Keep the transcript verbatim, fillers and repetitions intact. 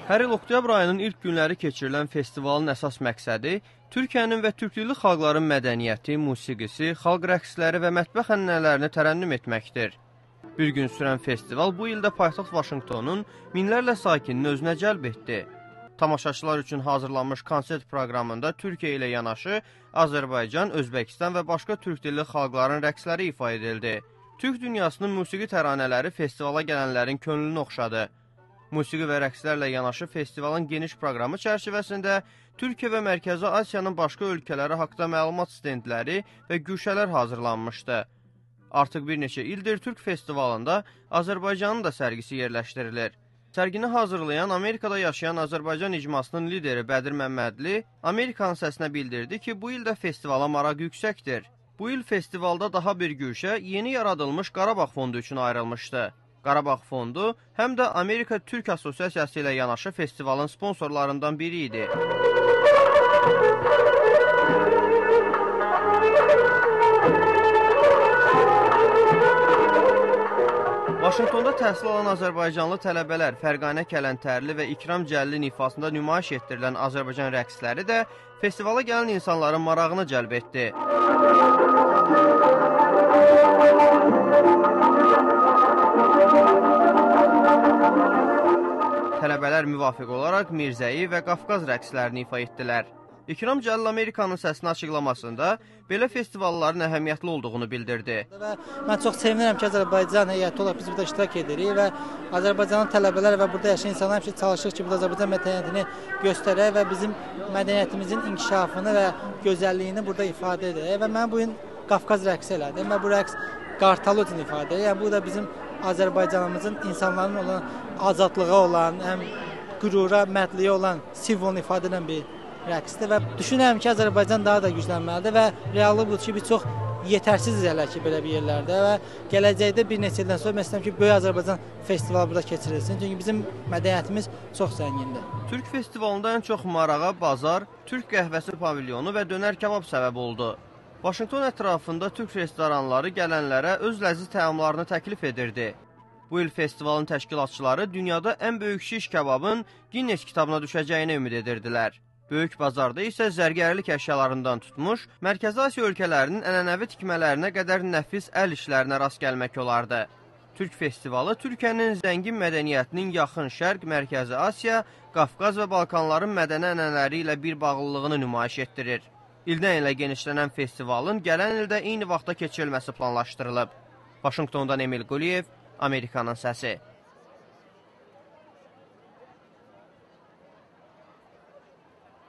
Hər il oktyabr ayının ilk günləri keçirilən festivalın əsas məqsədi Türkiyənin və türklülü xalqların mədəniyyəti, musiqisi, xalq rəqsləri və mətbəx ənənələrini tərənnüm etməkdir. Bir gün sürən festival bu ildə paytaxt Vaşinqtonun minlərlə sakinini özünə cəlb etdi. Tamaşaçılar üçün hazırlanmış konsert proqramında Türkiyə ilə yanaşı Azərbaycan, Özbəkistan və başqa türk dilli xalqların rəqsləri ifa edildi. Türk dünyasının musiqi təranələri festivala gələnlərin könlünü oxşadı. Musiqi və rəqslərlə yanaşı festivalın geniş proqramı çərçivəsində Türkiyə və Mərkəzi Asiyanın başqa ölkələri haqda məlumat stendləri və güşələr hazırlanmışdı. Artıq bir neçə ildir Türk festivalında Azərbaycanın da sərgisi yerləşdirilir. Sərgini hazırlayan Amerikada yaşayan Azərbaycan icmasının lideri Bədir Məmmədli Amerikanın səsinə bildirdi ki, bu ildə festivala maraq yüksəkdir. Bu il festivalda daha bir güşə yeni yaradılmış Qarabağ fondu üçün ayrılmışdı. Qarabağ fondu həm də Amerika Türk Asosiasiyası ilə yanaşı festivalın sponsorlarından biri idi. Vaşinqtonda təhsil alan azərbaycanlı tələbələr Fərqanə Kələntərli və İkram Cəllin ifasında nümayiş etdirilən Azərbaycan rəqsləri də festivala gələn insanların marağını cəlb etdi. Tələbələr müvafiq olaraq Mirzəyi və Qafqaz rəqslərini ifa etdilər. İkram Cəlil Amerikanın səsini açıqlamasında belə festivalların əhəmiyyətli olduğunu bildirdi. Və mən çox sevinirəm ki, Azərbaycan heyəti olaraq biz burada iştirak edirik və Azərbaycanın tələbələri və burada yaşayan insanlar həmişə çalışır ki, burada Azərbaycan mədəniyyətini göstərək və bizim mədəniyyətimizin inkişafını və gözəlliyini burada ifadə edək. Və mən bu gün Qafqaz rəqsi elədim və bu rəqs qartalı üçün ifadə edir. Yəni, bu da bizim Azərbaycanımızın insanların olan azadlığa olan, həm qürura, mərdliyə olan simvolunu ifadə edən bir rəqsdir və düşünürəm ki, Azərbaycan daha da güclənməlidir və reallıq budur ki, biz çox yetərsiziz hələ ki, belə bir yerlərdə və gələcəkdə bir neçə ildən sonra mən istəyirəm ki, Böyük Azərbaycan festivalı burada keçirilsin, çünki bizim mədəniyyətimiz çox zəngindir. Türk festivalında ən çox marağa bazar, Türk qəhvəsi pavilyonu və dönər kebab səbəb oldu. Vaşinqton ətrafında türk restoranları gələnlərə öz ləziz təamlarını təklif edirdi. Bu il festivalın təşkilatçıları dünyada ən böyük şiş kebabın Guinness kitabına düşəcəyini ümid edirdilər. Böyük bazarda isə zərgərlik əşyalarından tutmuş, Mərkəzi Asiya ölkələrinin ənənəvi tikmələrinə qədər nəfis əl işlərinə rast gəlmək olardı. Türk festivalı Türkiyənin zəngin mədəniyyətinin yaxın şərq, Mərkəzi Asiya, Qafqaz və Balkanların mədəni ənənələri ilə bir bağlılığını nümayiş etdirir. İldən ilə genişlənən festivalın gələn ildə eyni vaxtda keçirilməsi planlaşdırılıb. Vaşinqtondan Emil Quliyev, Amerikanın səsi.